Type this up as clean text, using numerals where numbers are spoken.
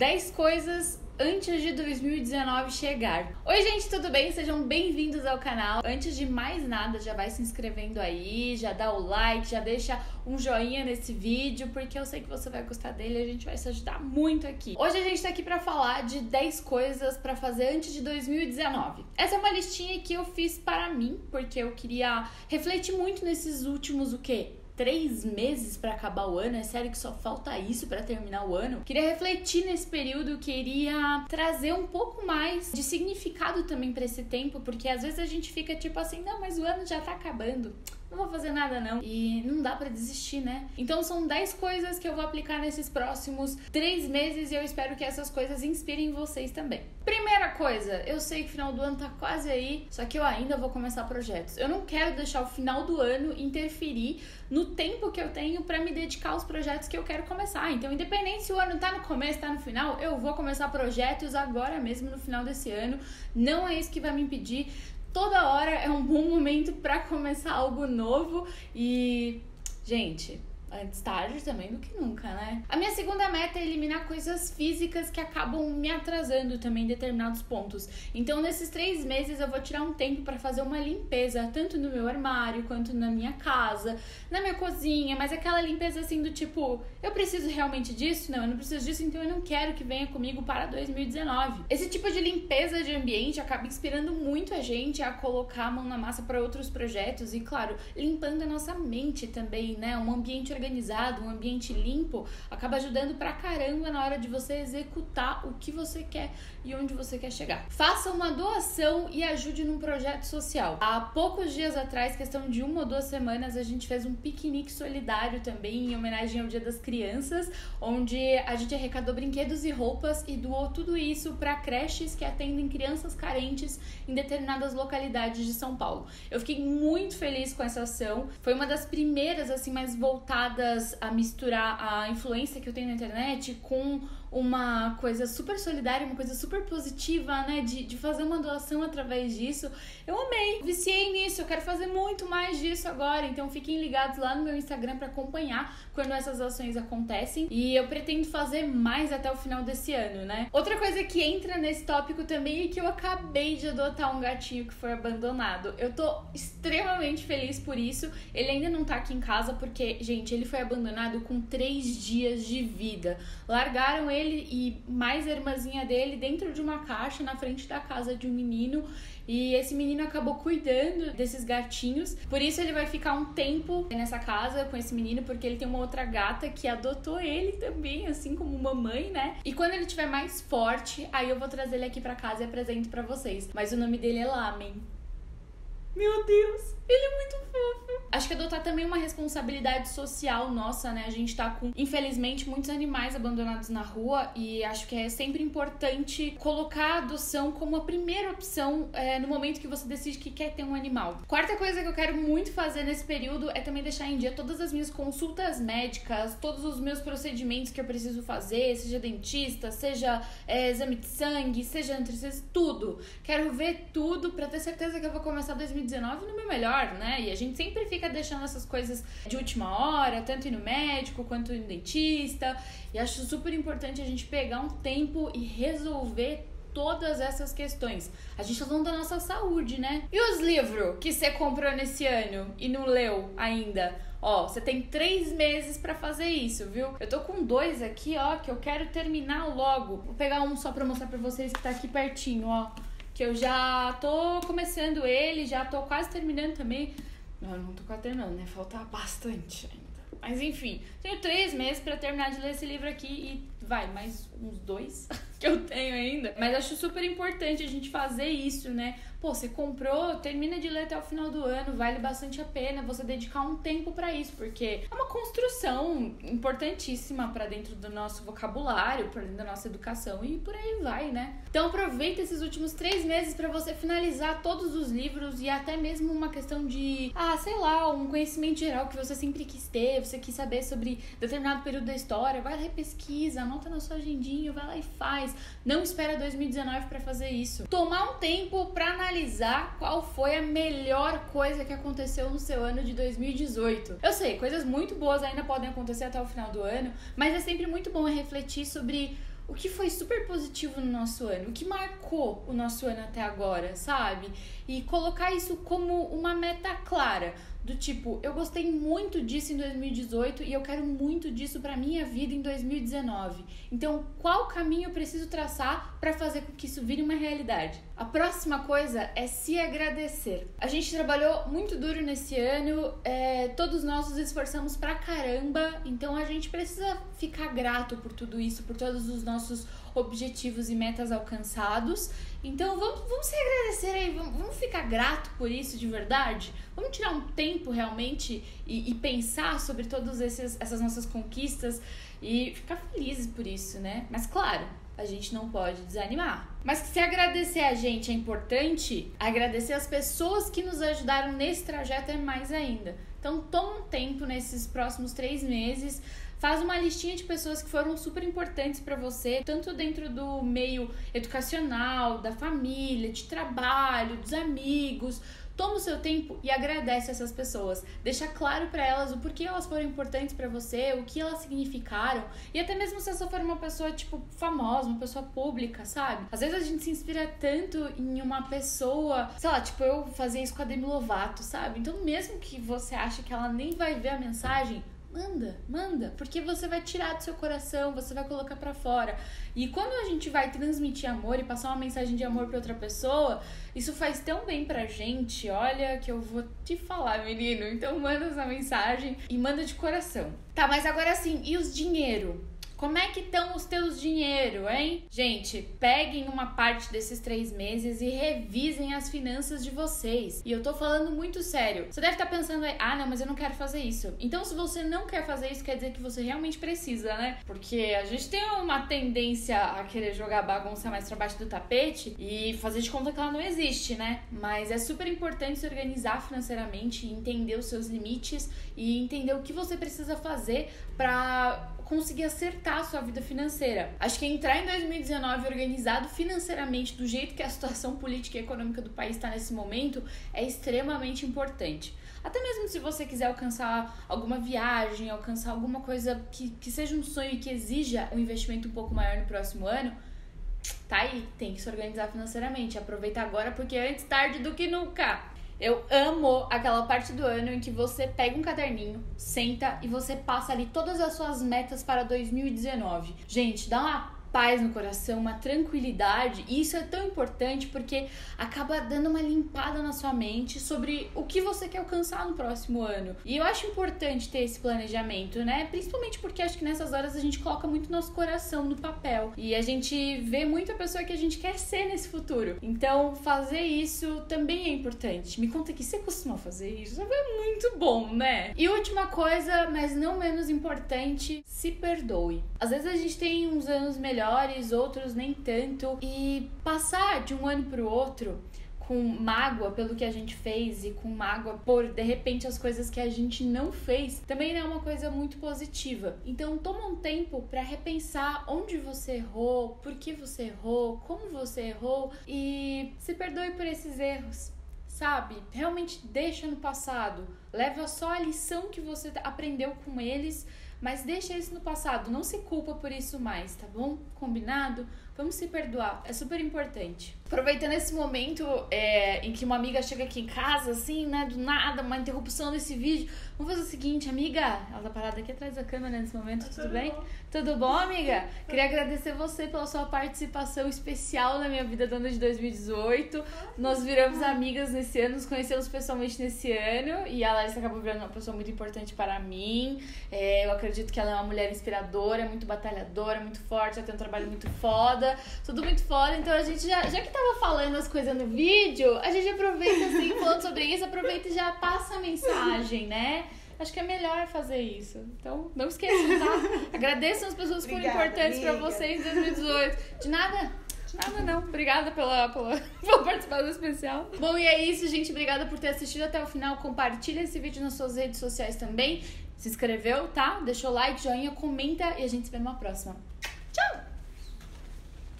10 coisas antes de 2019 chegar. Oi gente, tudo bem? Sejam bem-vindos ao canal. Antes de mais nada, já vai se inscrevendo aí, já dá o like, já deixa um joinha nesse vídeo, porque eu sei que você vai gostar dele e a gente vai se ajudar muito aqui. Hoje a gente tá aqui pra falar de 10 coisas pra fazer antes de 2019. Essa é uma listinha que eu fiz para mim, porque eu queria refletir muito nesses últimos, 3 meses pra acabar o ano. É sério que só falta isso pra terminar o ano? Queria refletir nesse período, queria trazer um pouco mais de significado também pra esse tempo, porque às vezes a gente fica tipo assim, não, mas o ano já tá acabando, não vou fazer nada não. E não dá pra desistir, né? Então são 10 coisas que eu vou aplicar nesses próximos 3 meses e eu espero que essas coisas inspirem vocês também. Primeira coisa, eu sei que o final do ano tá quase aí, só que eu ainda vou começar projetos. Eu não quero deixar o final do ano interferir no tempo que eu tenho pra me dedicar aos projetos que eu quero começar. Então, independente se o ano tá no começo, tá no final, eu vou começar projetos agora mesmo no final desse ano. Não é isso que vai me impedir. Toda hora é um bom momento pra começar algo novo e, gente, antes tarde também do que nunca, né? A minha segunda meta é eliminar coisas físicas que acabam me atrasando também em determinados pontos. Então, nesses 3 meses, eu vou tirar um tempo pra fazer uma limpeza, tanto no meu armário, quanto na minha casa, na minha cozinha, mas aquela limpeza assim do tipo, eu preciso realmente disso? Não, eu não preciso disso, então eu não quero que venha comigo para 2019. Esse tipo de limpeza de ambiente acaba inspirando muito a gente a colocar a mão na massa para outros projetos e, claro, limpando a nossa mente também, né? Um ambiente organizado, um ambiente limpo, acaba ajudando pra caramba na hora de você executar o que você quer e onde você quer chegar. Faça uma doação e ajude num projeto social. Há poucos dias atrás, questão de 1 ou 2 semanas, a gente fez um piquenique solidário também em homenagem ao Dia das Crianças, onde a gente arrecadou brinquedos e roupas e doou tudo isso para creches que atendem crianças carentes em determinadas localidades de São Paulo. Eu fiquei muito feliz com essa ação. Foi uma das primeiras assim mais voltadas a misturar a influência que eu tenho na internet com uma coisa super solidária, uma coisa super positiva, né, de fazer uma doação através disso. Eu amei, viciei nisso, eu quero fazer muito mais disso agora, então fiquem ligados lá no meu Instagram para acompanhar quando essas ações acontecem e eu pretendo fazer mais até o final desse ano, né. Outra coisa que entra nesse tópico também é que eu acabei de adotar um gatinho que foi abandonado. Eu tô extremamente feliz por isso. Ele ainda não tá aqui em casa porque, gente, ele foi abandonado com 3 dias de vida. Largaram ele e mais a irmãzinha dele dentro de uma caixa na frente da casa de um menino e esse menino acabou cuidando desses gatinhos, por isso ele vai ficar um tempo nessa casa com esse menino, porque ele tem uma outra gata que adotou ele também, assim como mamãe, né? E quando ele estiver mais forte, aí eu vou trazer ele aqui pra casa e apresento pra vocês, mas o nome dele é Lamen. Meu Deus, ele é muito fofo. Acho que adotar também é uma responsabilidade social nossa, né? A gente tá com, infelizmente, muitos animais abandonados na rua e acho que é sempre importante colocar a adoção como a primeira opção no momento que você decide que quer ter um animal. Quarta coisa que eu quero muito fazer nesse período é também deixar em dia todas as minhas consultas médicas, todos os meus procedimentos que eu preciso fazer, seja dentista, seja exame de sangue, seja nutricionista, tudo. Quero ver tudo pra ter certeza que eu vou começar 2019 no meu melhor, né? E a gente sempre fica deixando essas coisas de última hora, tanto ir no médico quanto ir no dentista. E acho super importante a gente pegar um tempo e resolver todas essas questões. A gente tá falando da nossa saúde, né? E os livros que você comprou nesse ano e não leu ainda? Ó, você tem 3 meses pra fazer isso, viu? Eu tô com 2 aqui, ó, que eu quero terminar logo. Vou pegar um só pra mostrar pra vocês que tá aqui pertinho, ó. Que eu já tô começando ele, já tô quase terminando também. Não tô quase terminando, né? Falta bastante ainda. Mas enfim, tenho 3 meses pra terminar de ler esse livro aqui e vai, mais uns 2 que eu tenho ainda. Mas acho super importante a gente fazer isso, né? Pô, você comprou, termina de ler até o final do ano, vale bastante a pena você dedicar um tempo pra isso, porque é uma construção importantíssima pra dentro do nosso vocabulário, pra dentro da nossa educação e por aí vai, né? Então aproveita esses últimos 3 meses pra você finalizar todos os livros e até mesmo uma questão de, sei lá, um conhecimento geral que você sempre quis ter, você quis saber sobre determinado período da história, vai lá e pesquisa, anota na sua agendinha, vai lá e faz. Não espera 2019 pra fazer isso. Tomar um tempo pra analisar qual foi a melhor coisa que aconteceu no seu ano de 2018. Eu sei, coisas muito boas ainda podem acontecer até o final do ano, mas é sempre muito bom refletir sobre o que foi super positivo no nosso ano, o que marcou o nosso ano até agora, sabe? E colocar isso como uma meta clara, do tipo, eu gostei muito disso em 2018 e eu quero muito disso pra minha vida em 2019. Então, qual caminho eu preciso traçar pra fazer com que isso vire uma realidade? A próxima coisa é se agradecer. A gente trabalhou muito duro nesse ano, todos nós nos esforçamos pra caramba, então a gente precisa ficar grato por tudo isso, por todos os nossos objetivos e metas alcançados. Então vamos se agradecer aí, vamos ficar grato por isso de verdade. Vamos tirar um tempo realmente e pensar sobre todas essas nossas conquistas e ficar felizes por isso, né? Mas claro, a gente não pode desanimar. Mas se agradecer a gente é importante, agradecer as pessoas que nos ajudaram nesse trajeto é mais ainda. Então toma um tempo nesses próximos 3 meses, faz uma listinha de pessoas que foram super importantes pra você, tanto dentro do meio educacional, da família, de trabalho, dos amigos. Toma o seu tempo e agradece essas pessoas. Deixa claro pra elas o porquê elas foram importantes pra você, o que elas significaram. E até mesmo se essa for uma pessoa, tipo, famosa, uma pessoa pública, sabe? Às vezes a gente se inspira tanto em uma pessoa, sei lá, tipo, eu fazia isso com a Demi Lovato, sabe? Então mesmo que você ache que ela nem vai ver a mensagem, manda, porque você vai tirar do seu coração, você vai colocar pra fora. E quando a gente vai transmitir amor e passar uma mensagem de amor pra outra pessoa, isso faz tão bem pra gente, olha, que eu vou te falar, menino. Então manda essa mensagem e manda de coração. Tá, mas agora sim, e os dinheiro? Como é que estão os teus dinheiro, hein? Gente, peguem uma parte desses 3 meses e revisem as finanças de vocês. E eu tô falando muito sério. Você deve estar pensando aí, não, mas eu não quero fazer isso. Então, se você não quer fazer isso, quer dizer que você realmente precisa, né? Porque a gente tem uma tendência a querer jogar a bagunça mais pra baixo do tapete e fazer de conta que ela não existe, né? Mas é super importante se organizar financeiramente, entender os seus limites e entender o que você precisa fazer pra conseguir acertar a sua vida financeira. Acho que entrar em 2019 organizado financeiramente do jeito que a situação política e econômica do país está nesse momento é extremamente importante. Até mesmo se você quiser alcançar alguma viagem, alcançar alguma coisa que seja um sonho e que exija um investimento um pouco maior no próximo ano, tá aí, tem que se organizar financeiramente. Aproveita agora porque é antes tarde do que nunca. Eu amo aquela parte do ano em que você pega um caderninho, senta e você passa ali todas as suas metas para 2019. Gente, dá uma paz no coração, uma tranquilidade, e isso é tão importante porque acaba dando uma limpada na sua mente sobre o que você quer alcançar no próximo ano. E eu acho importante ter esse planejamento, né? Principalmente porque acho que nessas horas a gente coloca muito nosso coração no papel e a gente vê muito a pessoa que a gente quer ser nesse futuro. Então, fazer isso também é importante. Me conta que você costuma fazer isso, é muito bom, né? E última coisa, mas não menos importante, se perdoe. Às vezes a gente tem uns anos melhores, outros nem tanto, e passar de um ano pro outro com mágoa pelo que a gente fez e com mágoa por, de repente, as coisas que a gente não fez, também não é uma coisa muito positiva. Então, toma um tempo pra repensar onde você errou, por que você errou, como você errou e se perdoe por esses erros. Sabe? Realmente deixa no passado. Leva só a lição que você aprendeu com eles, mas deixa isso no passado. Não se culpa por isso mais, tá bom? Combinado? Vamos se perdoar. É super importante. Aproveitando esse momento em que uma amiga chega aqui em casa, assim, né? Do nada, uma interrupção desse vídeo. Vamos fazer o seguinte, amiga. Ela tá parada aqui atrás da câmera nesse momento, tudo bem? Tudo bom, amiga? Queria agradecer você pela sua participação especial na minha vida do ano de 2018. Nós viramos amigas nesse ano, nos conhecemos pessoalmente nesse ano. E a Larissa acabou virando uma pessoa muito importante para mim. Eu acredito que ela é uma mulher inspiradora, muito batalhadora, muito forte, ela tem um trabalho muito foda. Tudo muito foda, então a gente já que tava falando as coisas no vídeo, a gente aproveita assim, falando sobre isso, aproveita e já passa a mensagem, né? Acho que é melhor fazer isso. Então, não esqueçam, tá? Agradeçam as pessoas que foram importantes pra vocês em 2018. De nada não. Obrigada pela participação especial. Bom, e é isso, gente. Obrigada por ter assistido até o final. Compartilha esse vídeo nas suas redes sociais também. Se inscreveu, tá? Deixou like, joinha, comenta e a gente se vê numa próxima.